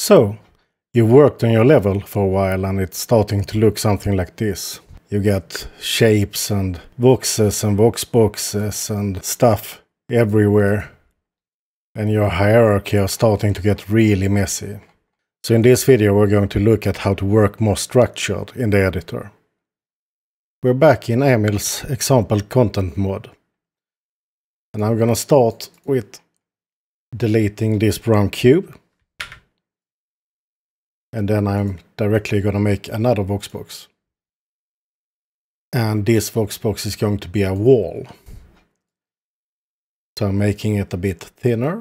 So, you worked on your level for a while and it's starting to look something like this. You get shapes and voxes and voxboxes and stuff everywhere. And your hierarchy are starting to get really messy. So in this video we're going to look at how to work more structured in the editor. We're back in Emil's example content mod. And I'm gonna start with deleting this brown cube. And then I'm directly gonna make another voxbox. And this voxbox is going to be a wall. So I'm making it a bit thinner.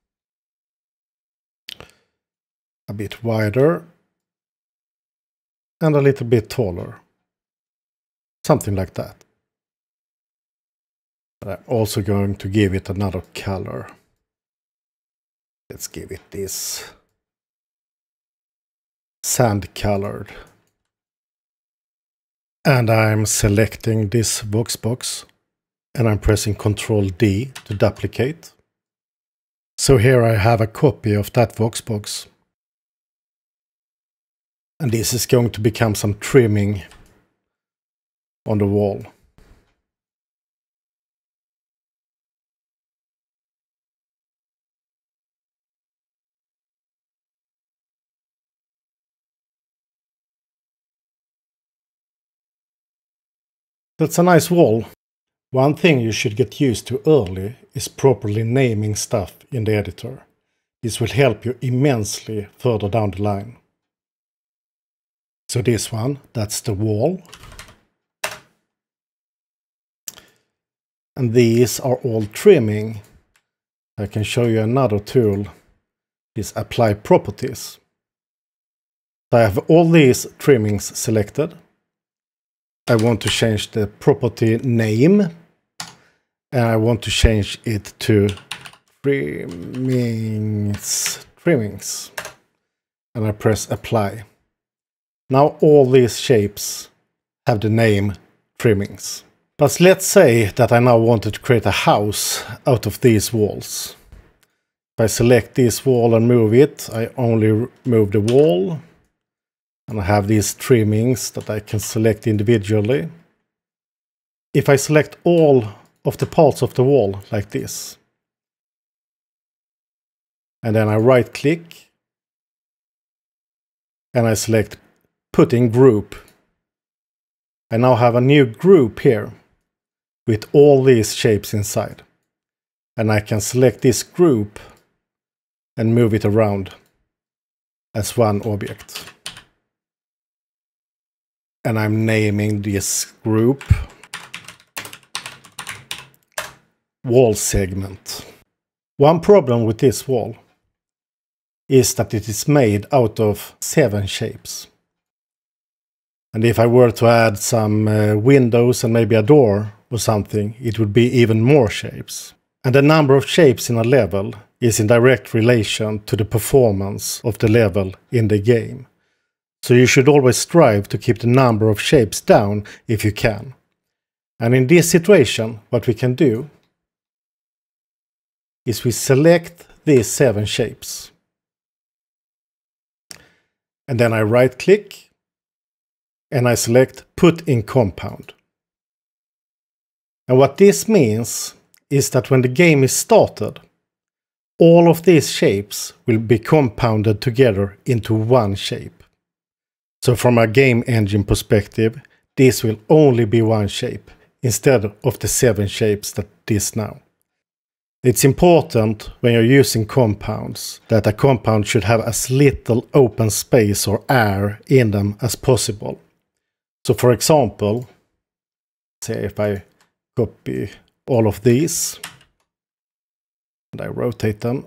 A bit wider. And a little bit taller. Something like that. But I'm also going to give it another color. Let's give it this sand colored. And I'm selecting this voxbox and I'm pressing Ctrl D to duplicate. So here I have a copy of that voxbox. And this is going to become some trimming on the wall. That's a nice wall. One thing you should get used to early is properly naming stuff in the editor. This will help you immensely further down the line. So this one, that's the wall. And these are all trimming. I can show you another tool, is apply properties. So I have all these trimmings selected. I want to change the property name and I want to change it to trimmings. And I press apply. Now all these shapes have the name trimmings. But let's say that I now wanted to create a house out of these walls. If I select this wall and move it, I only move the wall. And I have these trimmings that I can select individually. If I select all of the parts of the wall like this, and then I right click, and I select put in group, I now have a new group here with all these shapes inside. And I can select this group and move it around as one object. And I'm naming this group wall segment. One problem with this wall is that it is made out of 7 shapes. And if I were to add some windows and maybe a door or something, it would be even more shapes. And the number of shapes in a level is in direct relation to the performance of the level in the game. So you should always strive to keep the number of shapes down if you can. And in this situation, what we can do is we select these 7 shapes. And then I right click and I select put in compound. And what this means is that when the game is started, all of these shapes will be compounded together into one shape. So from a game engine perspective, this will only be one shape instead of the 7 shapes that it is now. It's important when you're using compounds that a compound should have as little open space or air in them as possible. So for example, say if I copy all of these and I rotate them.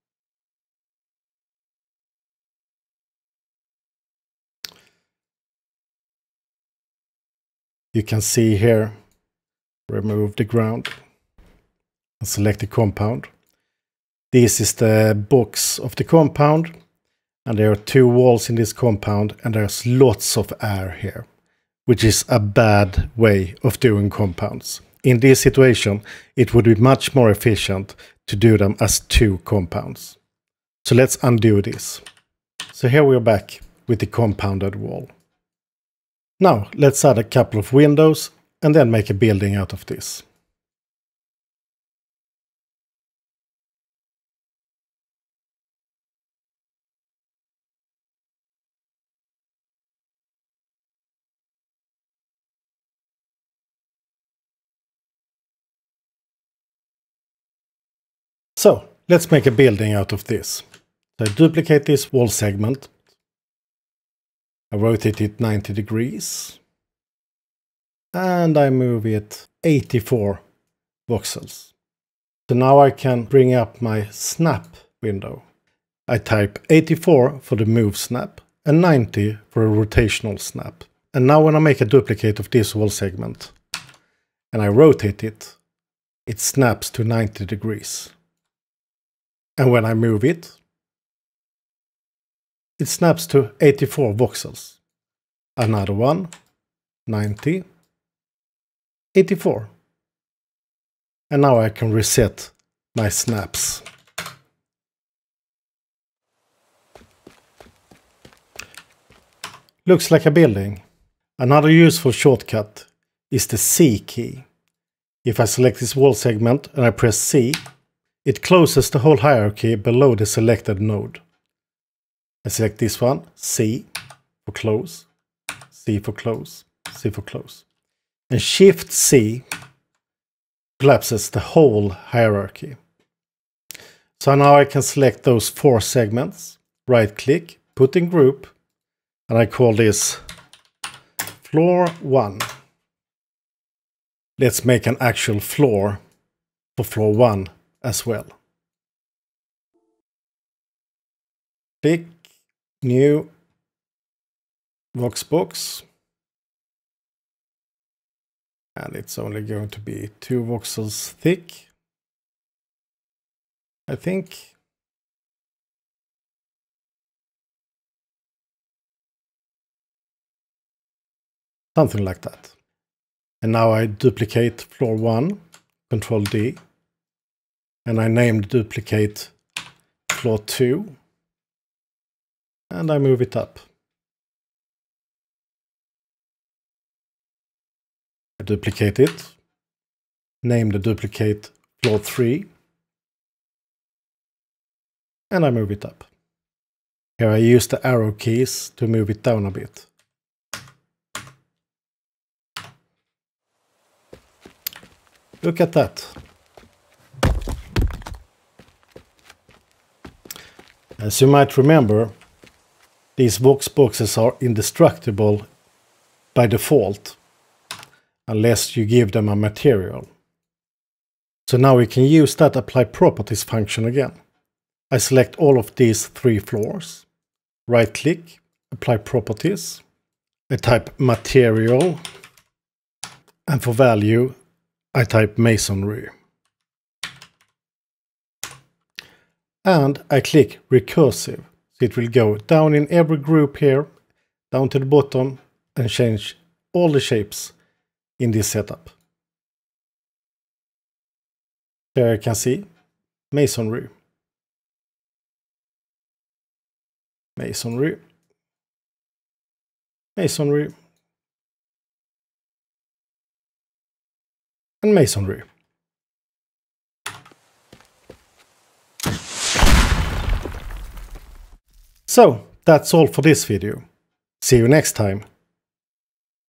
You can see here, remove the ground and select the compound. This is the box of the compound and there are 2 walls in this compound and there's lots of air here, which is a bad way of doing compounds. In this situation, it would be much more efficient to do them as 2 compounds. So let's undo this. So here we are back with the compounded wall. Now let's add a couple of windows and then make a building out of this. So let's make a building out of this. So I duplicate this wall segment. I rotate it 90 degrees. And I move it 84 voxels. So now I can bring up my snap window. I type 84 for the move snap and 90 for a rotational snap. And now when I make a duplicate of this wall segment and I rotate it, it snaps to 90 degrees. And when I move it, it snaps to 84 voxels. Another one, 90, 84. And now I can reset my snaps. Looks like a building. Another useful shortcut is the C key. If I select this wall segment and I press C, it closes the whole hierarchy below the selected node. I select this one, C for close, C for close, C for close. And Shift C collapses the whole hierarchy. So now I can select those 4 segments, right click, put in group, and I call this floor 1. Let's make an actual floor for floor 1 as well. Click, new, Voxbox. And it's only going to be 2 voxels thick, I think. Something like that. And now I duplicate floor 1, Control D. And I named duplicate floor 2. And I move it up. I duplicate it. Name the duplicate floor 3. And I move it up. Here I use the arrow keys to move it down a bit. Look at that. As you might remember, these Voxboxes are indestructible by default, unless you give them a material. So now we can use that apply properties function again. I select all of these 3 floors, right click, apply properties. I type material, and for value I type masonry. And I click recursive, so it will go down in every group here, down to the bottom, and change all the shapes in this setup. There you can see masonry, masonry, masonry, and masonry. So that's all for this video. See you next time.